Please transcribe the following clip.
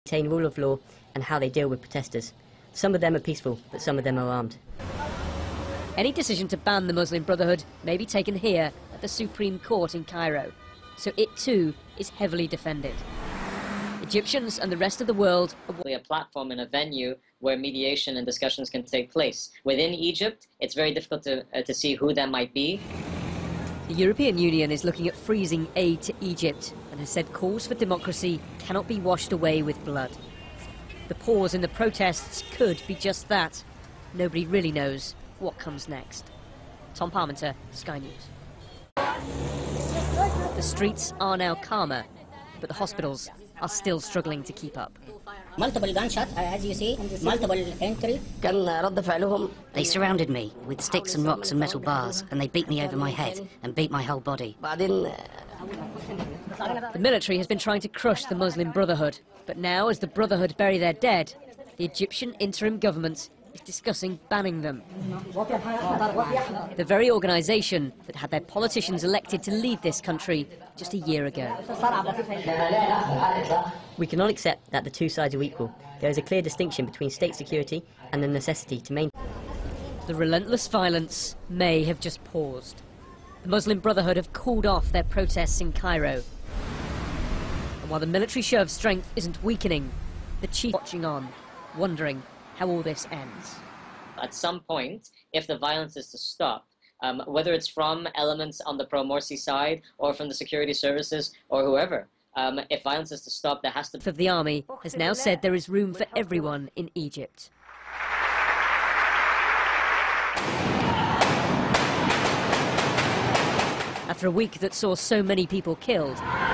maintain rule of law and how they deal with protesters. Some of them are peaceful, but some of them are armed. Any decision to ban the Muslim Brotherhood may be taken here at the Supreme Court in Cairo, so it too is heavily defended. Egyptians and the rest of the world are a platform and a venue where mediation and discussions can take place. Within Egypt, it's very difficult to see who that might be. The European Union is looking at freezing aid to Egypt and has said calls for democracy cannot be washed away with blood. The pause in the protests could be just that. Nobody really knows what comes next. Tom Parmenter, Sky News. The streets are now calmer, but the hospitals are still struggling to keep up. Multiple gunshots, as you see, multiple entry. They surrounded me with sticks and rocks and metal bars, and they beat me over my head and beat my whole body. The military has been trying to crush the Muslim Brotherhood, but now as the Brotherhood bury their dead, the Egyptian interim government is discussing banning them. The very organisation that had their politicians elected to lead this country just a year ago. We cannot accept that the two sides are equal. There is a clear distinction between state security and the necessity to maintain. The relentless violence may have just paused. The Muslim Brotherhood have cooled off their protests in Cairo. And while the military show of strength isn't weakening, the chief watching on, wondering how all this ends. At some point, if the violence is to stop, whether it's from elements on the pro-Morsi side or from the security services or whoever, if violence is to stop, there has to be... Of the army has now said there is room for everyone in Egypt. After a week that saw so many people killed,